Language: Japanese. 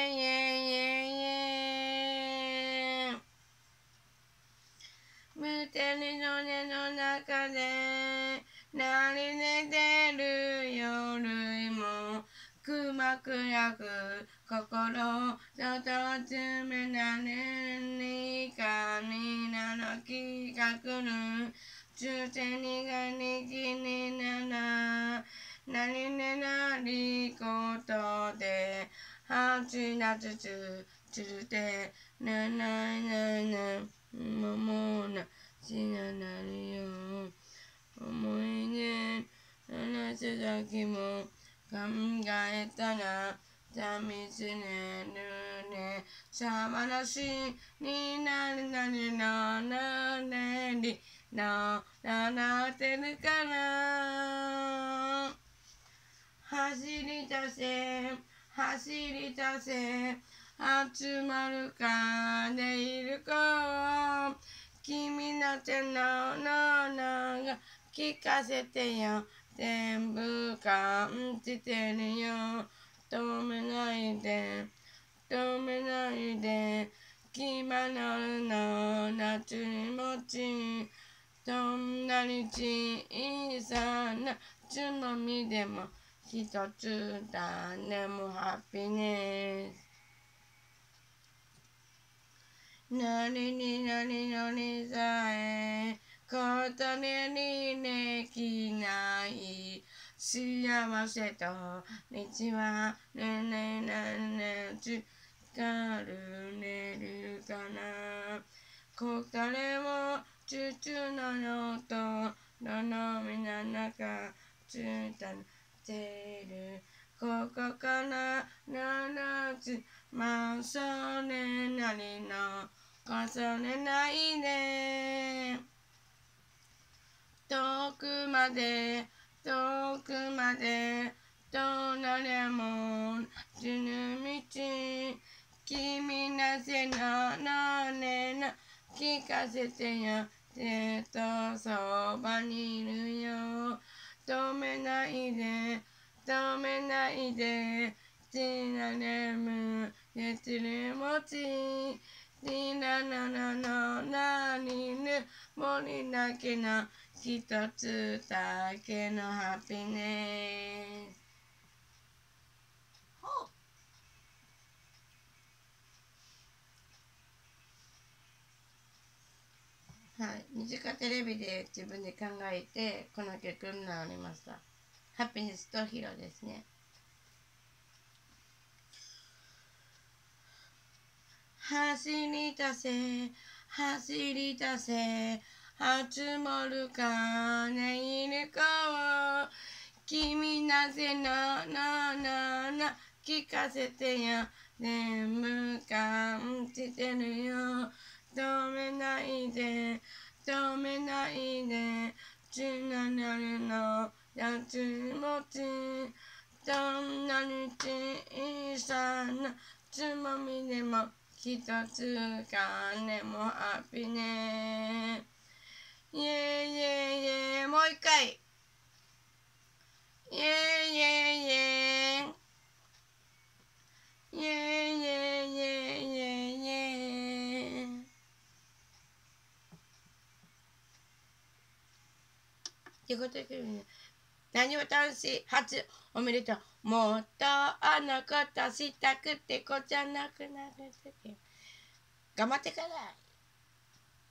無手にの根の中で鳴り寝てる夜もくまくやく心そとつめなるにかになのきかくる中世にがにきになりねなりことで8夏つるてなもなしななるよ思い出話す先も考えたら寂しねるねさまらしになるなりのなれりのなってるから走り出せ走り出せ集まるかでいるか君の手のが聞かせてよ全部感じてるよ止めないで止めないで決まるの夏にもちどんなに小さなつまみでも一つだねもハッピーネスなりになりのりさえことにできない幸せと道はねねねねつかるねるかなこかれもつのよとどのみな中つたてるここからつまそれなりのこそれないで遠くまで遠くまで隣も死ぬ道君なぜなねな聞かせてよずっとそばにいるよ止めないで止めないでちなれむやつれもちちなななのなにぬ森だけの一つだけのハピネスはい、2時間テレビで自分で考えてこの曲になりました。ハピネスとヒロですね。走り出せ走り出せ集まるかねいるかを君なぜな聞かせてよ全部感じてるよ止めないで止めないでつながるのやつもちどんなに小さなつまみでも一つ金もハッピーねイェイイェイイェイもう一回イェイイェイイェイイェイイェイイェイイェイイェイイェイってことでなにわ男子初おめでとうもっとあのことしたくてこじゃなくなるって頑張ってから